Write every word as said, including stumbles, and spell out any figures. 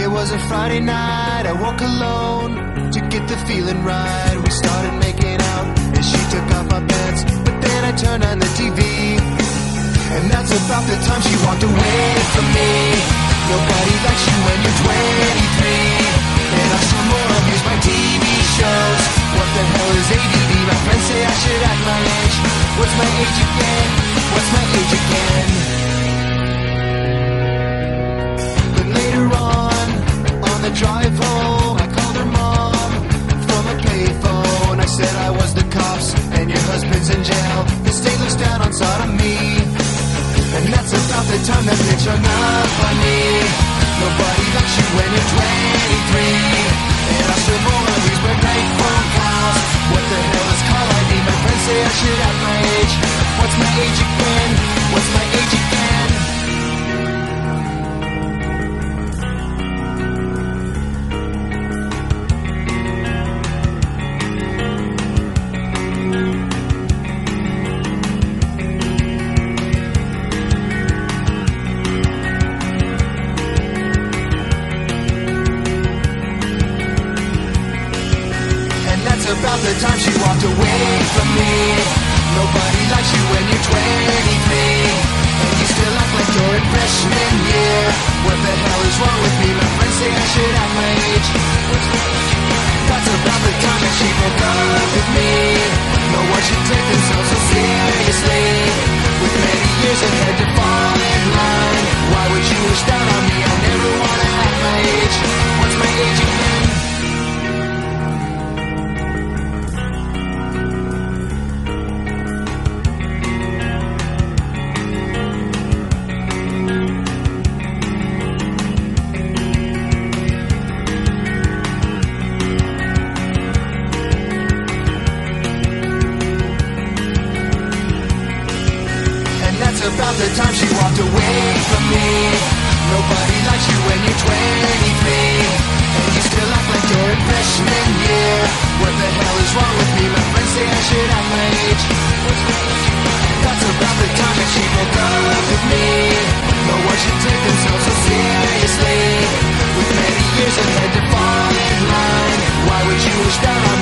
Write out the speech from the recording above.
was a Friday night, I woke alone to get the feeling right. We started making out and she took off my pants, but then I turned on the T V, and that's about the time she walked away from me. Nobody likes you when you're twenty-three, and I still more abuse my T V shows. What the hell is A D D? My friends say I should act my age. What's my age again? What's my age again? But later on, on the drive home, I called her mom from a payphone. I said I was the cops and your husband's in jail. The state looks down on sodomy, and that's about the time that bitch hung up on me. Nobody likes you when you're twenty-three, and I still wanna lose my night phone calls. What the hell is call I D? My friends say I should act my age. What's my age again? What's my age again? About the time she walked away from me. Nobody likes you when you're twenty-three, and you still act like you're in freshman year. What the hell is wrong with me? My friends say I should act my age. That's about the time that she broke up with me. No one should take themselves so seriously, with many years ahead to fall in line. Why would you wish down on me? I never wanna act my age. What's my age again? About the time she walked away from me. Nobody likes you when you're twenty-three, and you still act like you're in freshman year. What the hell is wrong with me? My friends say I should act my age. That's about the time that she broke up with me. No one should take themselves so seriously, with many years ahead to fall in line. Why would you wish down on